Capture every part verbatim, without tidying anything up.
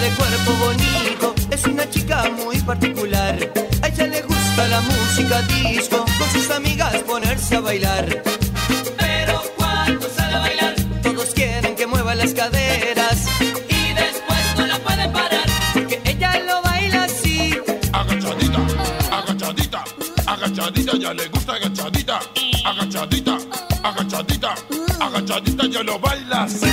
de cuerpo bonito, es una chica muy particular. A ella le gusta la música disco, con sus amigas ponerse a bailar. Pero cuando sale a bailar, todos quieren que mueva las caderas y después no la pueden parar, porque ella lo baila así. Agachadita, agachadita, agachadita, ya le gusta agachadita. Agachadita, agachadita, agachadita, ya lo baila así.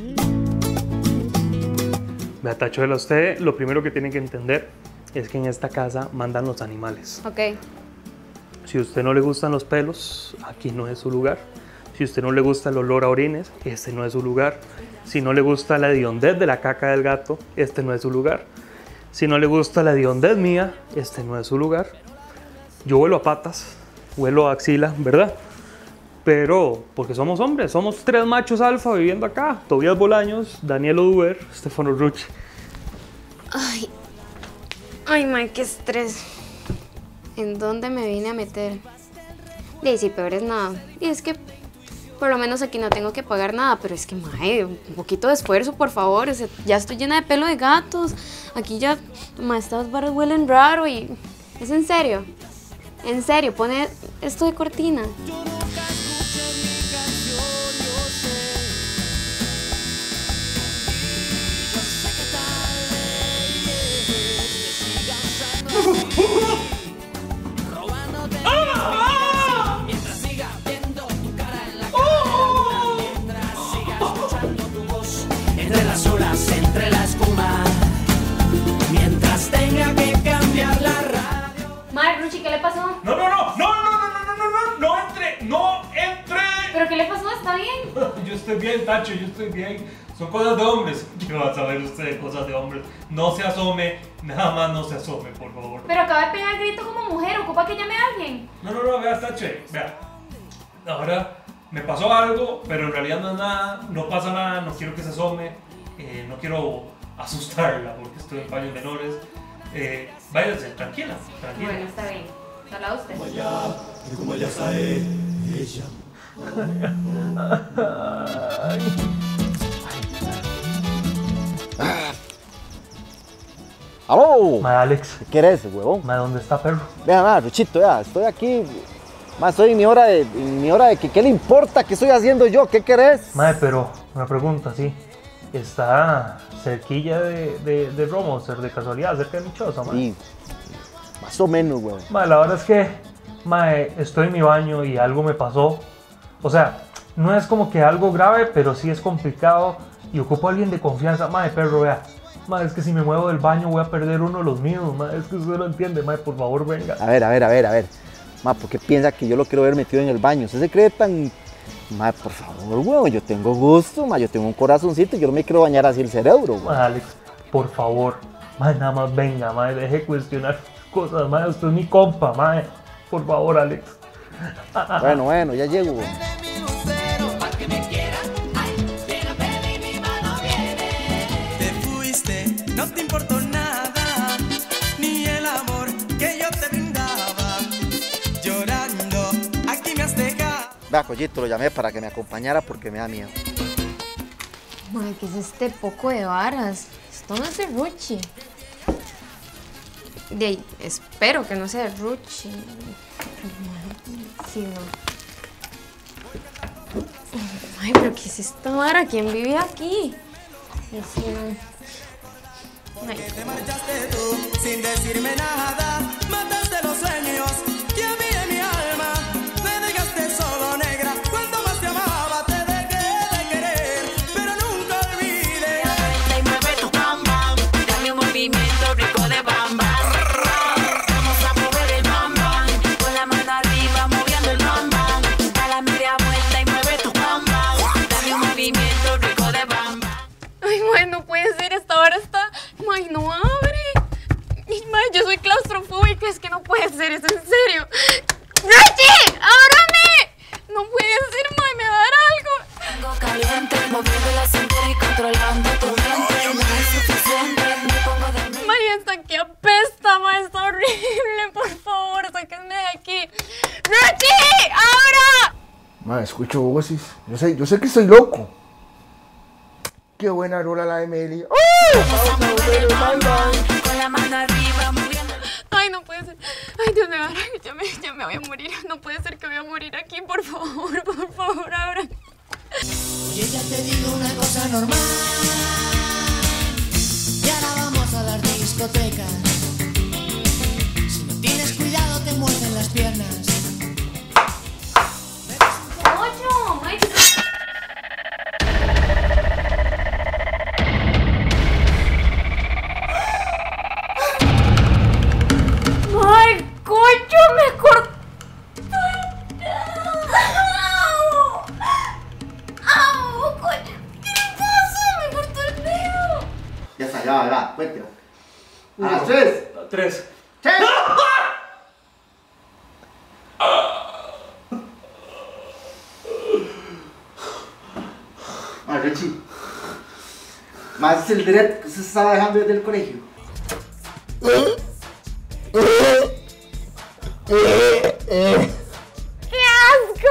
Vea, Tachuela, usted lo primero que tiene que entender es que en esta casa mandan los animales. Ok. Si a usted no le gustan los pelos, aquí no es su lugar. Si a usted no le gusta el olor a orines, este no es su lugar. Si no le gusta la hediondez de la caca del gato, este no es su lugar. Si no le gusta la hediondez mía, este no es su lugar. Yo huelo a patas, huelo a axila, ¿verdad? Pero, porque somos hombres, somos tres machos alfa viviendo acá. Tobías Bolaños, Daniel Oduber, Stefano Rucci. Ay, ay, mae, qué estrés. ¿En dónde me vine a meter? Y si peor es nada. Y es que por lo menos aquí no tengo que pagar nada, pero es que, mae, un poquito de esfuerzo, por favor. O sea, ya estoy llena de pelo de gatos. Aquí ya, mae, estas barras huelen raro y... ¿Es en serio? En serio, pone esto de cortina. Mientras siga viendo tu cara en la cámara, mientras siga escuchando tu voz entre las olas, entre la espuma, mientras tenga que cambiar la radio. Mae, Ruchi, ¿qué le pasó? No, no, no, no, no, no, no, no, no, no, no entre, no entre. ¿Pero qué le pasó? ¿Está bien? Yo estoy bien, Tacho, yo estoy bien. Son cosas de hombres. ¿Qué va a saber usted de cosas de hombres? No se asome, nada más no se asome, por favor. Pero acaba de pegar grito como mujer, ocupa que llame a alguien. No, no, no, vea, Tacho, vea. Ahora me pasó algo, pero en realidad no es nada, no pasa nada, no quiero que se asome, eh, no quiero asustarla porque estoy en paños menores. Eh, váyase, tranquila, tranquila. Bueno, está bien. Habla usted. Como ya sabe, ella. ¡Aló! Ma, Alex, ¿Qué querés, huevón? ma, ¿dónde está perro? Vea, ma, Ruchito, ya, estoy aquí. Ma, estoy en mi hora de, en mi hora de que, ¿qué le importa? ¿Qué estoy haciendo yo? ¿Qué querés? Ma, pero una pregunta, sí. ¿Está cerquilla de, de, de Romoser, de casualidad, cerca de mi choza, ma? Sí, más o menos, huevón. Ma, la verdad es que, ma, estoy en mi baño y algo me pasó. O sea, no es como que algo grave, pero sí es complicado y ocupo a alguien de confianza. Ma, perro, vea. Ma, es que si me muevo del baño voy a perder uno de los míos, ma. Es que usted lo entiende, ma, por favor, venga. A ver, a ver, a ver, a ver. Ma, ¿por qué piensa que yo lo quiero ver metido en el baño? ¿Usted se cree tan...? Ma, por favor, huevón, yo tengo gusto, ma, yo tengo un corazoncito, yo no me quiero bañar así el cerebro, huevón. Ma, Alex, por favor, ma, nada más venga, ma, deje cuestionar cosas, ma, usted es mi compa, ma, por favor, Alex. Bueno, bueno, ya llego, huevón. Te fuiste, no te importó nada, ni el amor que yo te brindaba. Llorando, aquí me has dejado. Vea, Collito, lo llamé para que me acompañara porque me da miedo. Mae, ¿qué es este poco de varas? Esto no es de Ruchi. De ahí, espero que no sea de Ruchi. Sí, no. Ay, pero ¿qué es esta vara? ¿Quién vive aquí? Y sí, no. Ay. Te marchaste tú sin decirme nada, mataste los sueños que había en mi alma. Me dejaste solo, negra, cuando más te amaba. Te dejé de querer, pero nunca olvidé. Y mueve tu bam bam, dame un movimiento rico de bam bam. Vamos a mover el bam bam, con la mano arriba moviendo el bam bam. A la media vuelta y mueve tu bam bam, dame un movimiento rico de bam bam. Ay, mae, no puede ser, esta vara está... Mae, no abre. Y, mae, yo soy claustrofóbica, es que no puede ser, es en serio. ¡Ruchi! ¡Ábrame! No puede ser, mae, me va a dar algo. Pongo caliente, moviendo la cintura y controlando tu mente. No es suficiente, me pongo de... Mae, hasta aquí apesta, mae, está horrible, por favor, sáquenme de aquí. ¡Ruchi! ¡Ahora! Ma, escucho voces. Yo sé, yo sé que estoy loco. Qué buena rola la de Meli. ¡Oh! Vamos a mover el bam bam, con la mano arriba moviendo. Ay, no puede ser. Ay, Dios mío, ya me, ya me voy a morir. No puede ser que voy a morir aquí, por favor, por favor, abran. Oye, ya te digo una cosa normal. Y ahora vamos a las discotecas. Si no tienes cuidado, te muerden las piernas. ¡Ocho! ¡Mike! ¡Ay, coño! ¡Me cortó el dedo! ¡Au! ¡Coño! ¿Qué le pasa? ¡Me cortó el dedo! Ya está, ya, ya, cuéntelo. A las tres. Tres. ¡Tres! Ah, Richie. Más el derecho que se estaba dejando desde el colegio. ¡Qué asco!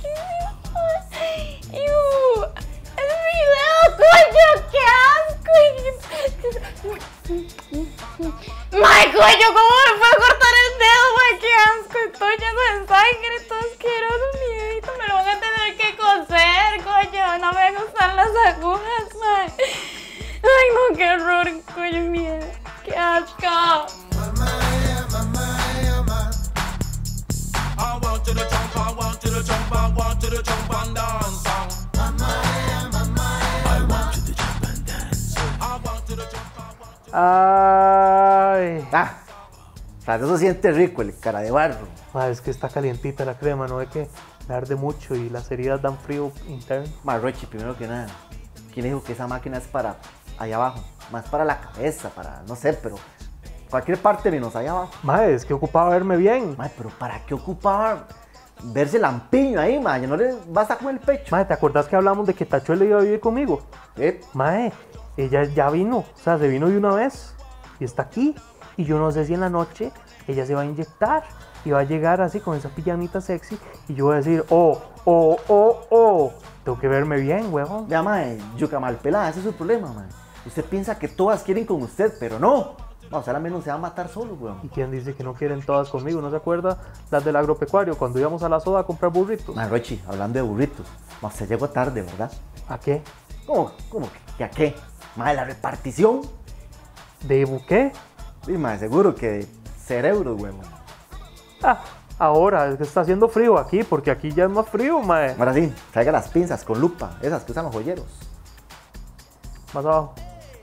¡Qué ¡Iu! ¡Es mi dedo, coño! ¡Qué asco! ¡May, coño! ¿Cómo me puedo cortar el dedo, may? ¡Qué asco! Estoy lleno de sangre, todo asqueroso, mi dedito. Me lo van a tener que coser, coño. No me gustan las agujas, may. Ay, no, qué horror, coño, mi dedo. ¡Qué asco! I want you to jump, I want you to jump, I want you to jump and dance. I want you to jump and dance. I want you to jump, I want you Ay. Ah, claro, eso siente rico, el cara de barro. Ma, es que está calientita la crema, no ve que me arde mucho y las heridas dan frío interno. Ma, Rochi, primero que nada, ¿quién dijo que esa máquina es para allá abajo? Más para la cabeza, para, no sé, pero cualquier parte menos allá abajo. Ma, es que ocupaba verme bien. Ma, pero ¿para qué ocupaba verse lampiño ahí, ma? Ya no le basta con el pecho. Ma, ¿te acordás que hablamos de que Tachuela iba a vivir conmigo? ¿Eh? Mae, ella ya vino, o sea, se vino de una vez y está aquí. Y yo no sé si en la noche ella se va a inyectar y va a llegar así con esa pijamita sexy y yo voy a decir, oh, oh, oh, oh, tengo que verme bien, huevón. Vea, ma, yuca mal pelada, ese es su problema, ma. Usted piensa que todas quieren con usted, pero no. No, o sea, al menos se va a matar solo, weón. ¿Y quién dice que no quieren todas conmigo? ¿No se acuerda las del agropecuario cuando íbamos a la soda a comprar burritos? Ma, Rochi, hablando de burritos, ma, usted llegó tarde, ¿verdad? ¿A qué? ¿Cómo? ¿Cómo? ¿Que a qué? Ma, la repartición. ¿De buqué? Sí, ma, seguro que de cerebros, weón. Ah, ahora, es que está haciendo frío aquí, porque aquí ya es más frío, mae. Ahora sí, traiga las pinzas con lupa, esas que usan los joyeros. Más abajo.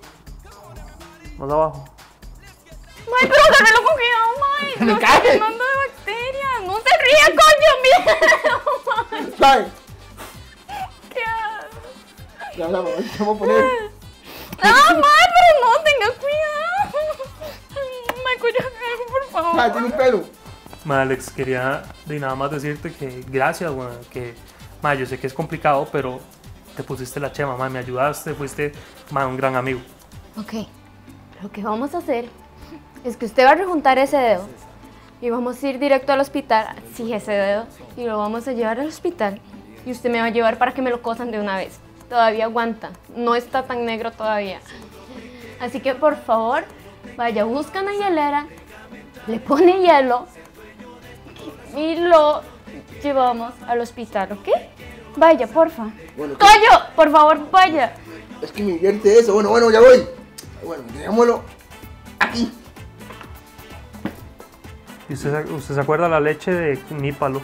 Más abajo. ¡May, pero agárralo con cuidado, May! ¡No está llenando de bacterias! ¡No se ría, coño, miedo! ¡Ay! ¡Qué asco! Ya la vamos a poner. ¡Ah, May, pero no! ¡Tenga cuidado! ¡May, coño, algo, por favor! ¡Ay, tiene un pelo! Ma, Alex, quería de nada más decirte que gracias, weón, que, ma, yo sé que es complicado, pero te pusiste la chema, ma, me ayudaste, fuiste, ma, un gran amigo. Ok, lo que vamos a hacer es que usted va a rejuntar ese dedo y vamos a ir directo al hospital, sí, ese dedo, y lo vamos a llevar al hospital y usted me va a llevar para que me lo cosan de una vez. Todavía aguanta, no está tan negro todavía. Así que, por favor, vaya, busca una hielera, le pone hielo y lo llevamos al hospital, ¿ok? Vaya, porfa. Bueno, ¡Toyo! Por favor, vaya. es que me divierte eso. Bueno, bueno, ya voy. Bueno, dejémoslo aquí. ¿Y usted, se- usted se acuerda la leche de nípalo?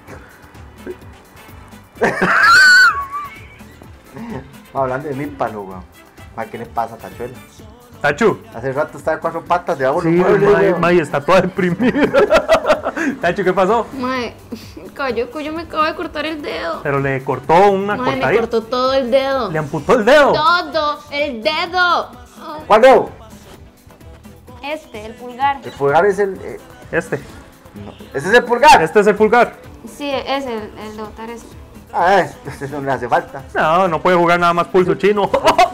Hablando de mi palo, weón. Ma, ¿qué le pasa, Tachuela? Tachu. Hace rato está de cuatro patas debajo Sí, de los muebles, May, weón. May está toda deprimida. Tachu, ¿qué pasó? Mae, Coyo, Coyo me acaba de cortar el dedo. Pero le cortó una Mae, me cortadita. cortó todo el dedo. Le amputó el dedo. Todo, el dedo. ¿Cuál dedo? Este, el pulgar. El pulgar es el... eh, Este. ¿Ese es el pulgar? Este es el pulgar. Sí, es el, el de botar ese. Ah, este no le hace falta. No, no puede jugar nada más pulso chino.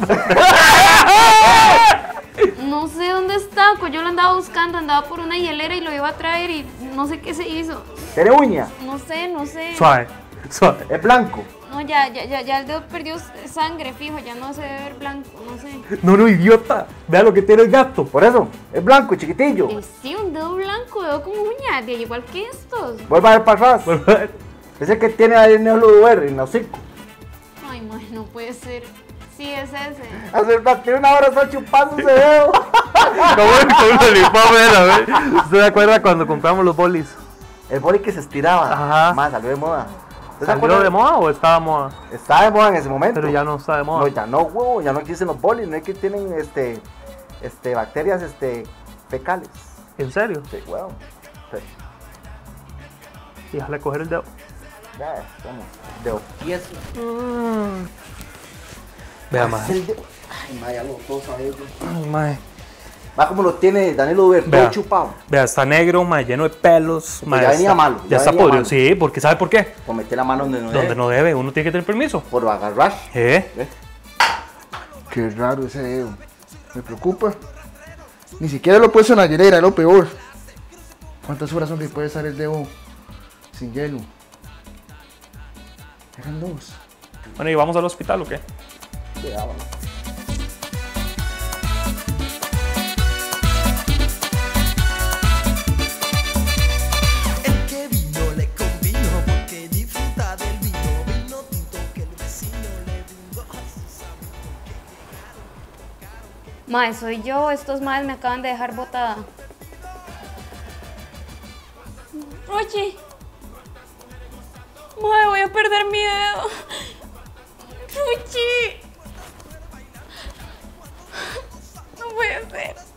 No sé dónde está, Coyo lo andaba buscando, andaba por una hielera y lo iba a traer y no sé qué se hizo. ¿Tiene uña? No sé, no sé. Suave. Suave. Es blanco. No, ya, ya, ya, ya el dedo perdió sangre, fijo, ya no se debe ver blanco, no sé. No, no, idiota. Vea lo que tiene el gato. Por eso, es blanco, chiquitillo. Eh, sí, un dedo blanco, dedo como uña, de igual que estos. Vuelva a ver para atrás. Vuelva a ver. Es el que tiene ahí en el lugar, en el hocico. Ay, man, no puede ser. Sí, es ese. Hace tiene una hora está chupando ese dedo. ¿Cómo es un lollipop era, güey? ¿Usted se acuerda cuando compramos los bolis? El boli que se estiraba. Ajá. Más, salió de moda. ¿Usted se ¿Salió acuerda? de moda o estaba de moda? Estaba de moda en ese momento. Pero ya no está de moda. No, ya no, huevo, ya no existen los bolis, no es que tienen este, este, bacterias este, fecales. ¿En serio? Sí, huevo. Sí. Y déjale coger el dedo. Ya, vamos. Dedo tieso. Vea, Ah, más. el dedo. Ay, ma, ya lo todos sabemos. Ay, mae. Va como lo tiene Danilo Uber, todo Vea. chupado. Vea, está negro, mae, lleno de pelos. mae, ya venía está- malo, Ya, ya está venía podrido. malo. Sí, porque ¿sabe por qué? Por meter la mano donde no Donde debe. no debe, uno tiene que tener permiso. Por agarrar. ¿Eh? ¿Ve? Qué raro ese dedo. Me preocupa. Ni siquiera lo he puesto en la hielera, es lo peor. ¿Cuántas horas son que puede estar el dedo sin hielo? Eran dos. Bueno, ¿y vamos al hospital o qué? Ya, vamos. El que vino le convino porque disfruta del vino. Vino tinto que el vecino le brindó a sus amigos. Mae, soy yo, estos madres me acaban de dejar botada. Rochi. Mae, voy a perder mi dedo. Rochi. No puede ser.